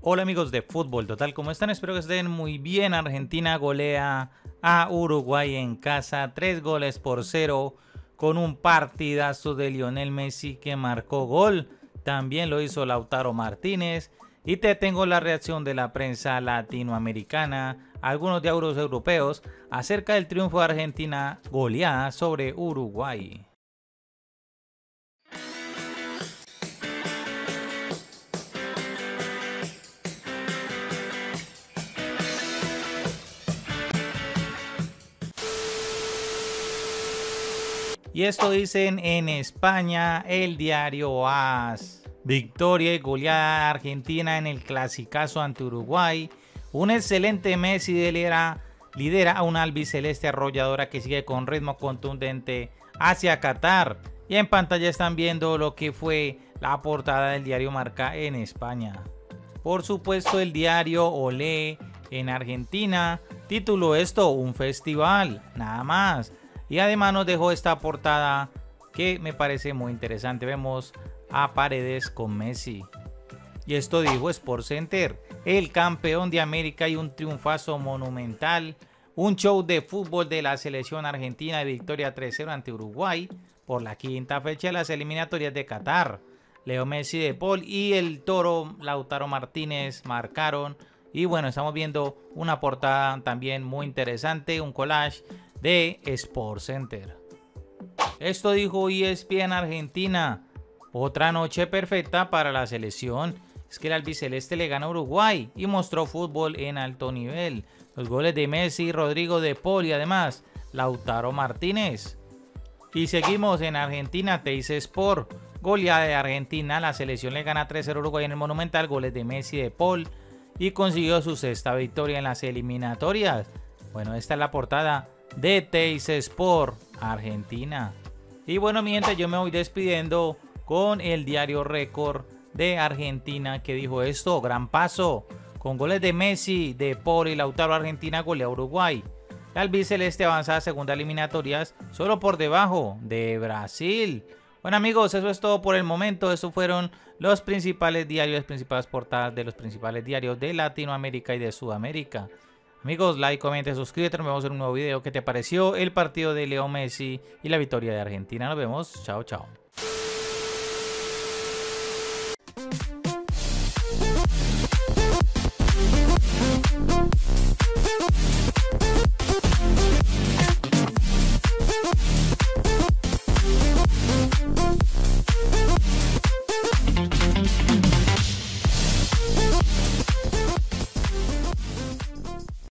Hola amigos de Fútbol Total, ¿cómo están? Espero que estén muy bien. Argentina golea a Uruguay en casa, 3-0 con un partidazo de Lionel Messi que marcó gol. También lo hizo Lautaro Martínez. Y te tengo la reacción de la prensa latinoamericana, algunos diarios europeos, acerca del triunfo de Argentina goleada sobre Uruguay. Y esto dicen en España el diario AS. Victoria y goleada Argentina en el clasicazo ante Uruguay. Un excelente Messi lidera a una albiceleste arrolladora que sigue con ritmo contundente hacia Qatar. Y en pantalla están viendo lo que fue la portada del diario Marca en España. Por supuesto, el diario Olé en Argentina tituló esto un festival, nada más. Y además nos dejó esta portada que me parece muy interesante. Vemos a Paredes con Messi. Y esto dijo SportsCenter: el campeón de América y un triunfazo monumental. Un show de fútbol de la selección argentina de victoria 3-0 ante Uruguay por la quinta fecha de las eliminatorias de Qatar. Leo Messi, De Paul y el Toro Lautaro Martínez marcaron. Y bueno, estamos viendo una portada también muy interesante, un collage de SportsCenter. Esto dijo ESPN Argentina: otra noche perfecta para la selección. Es que el albiceleste le gana a Uruguay y mostró fútbol en alto nivel. Los goles de Messi, Rodrigo, De Paul y además Lautaro Martínez. Y seguimos en Argentina. Teis Sport: goleada de Argentina, la selección le gana 3-0 a Uruguay en el Monumental. Goles de Messi, De Paul, y consiguió su sexta victoria en las eliminatorias. Bueno, esta es la portada de Teis Sport Argentina. Y bueno, mi gente, yo me voy despidiendo con el diario Récord de Argentina, que dijo esto: gran paso, con goles de Messi, De Paul y Lautaro, Argentina golea a Uruguay. La albiceleste avanza a segunda eliminatorias, solo por debajo de Brasil. Bueno amigos, eso es todo por el momento. Estos fueron los principales diarios, las principales portadas de los principales diarios de Latinoamérica y de Sudamérica. Amigos, like, comenten, suscríbete, nos vemos en un nuevo video. ¿Qué te pareció el partido de Leo Messi y la victoria de Argentina? Nos vemos, chao, chao.